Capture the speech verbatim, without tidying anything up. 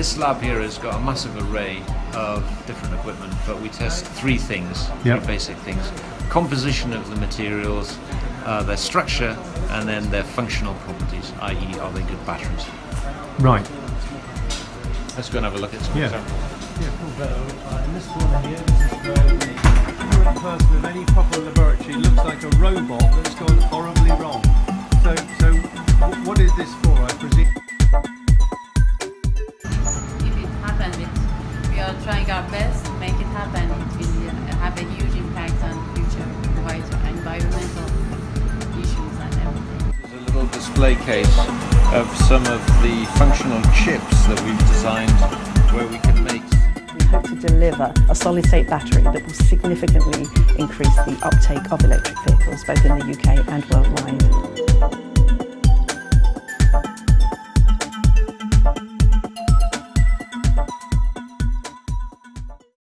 this lab here has got a massive array of different equipment, but we test three things, Yep. three basic things. Composition of the materials, uh, their structure, and then their functional properties, that is are they good batteries? Right. Let's go and have a look at some Yeah. examples. Yeah, cool. Uh, in this corner here, this is where the current person of any proper laboratory looks like a robot that's gone horribly wrong. So, so w- what is this for, I presume? If it happens, it, we are trying our best to make it happen. It will uh, have a huge impact on future envi- environmental issues and everything. There's a little display case of some of the functional chips that we've designed where we can make. We hope to deliver a solid-state battery that will significantly increase the uptake of electric vehicles both in the U K and worldwide.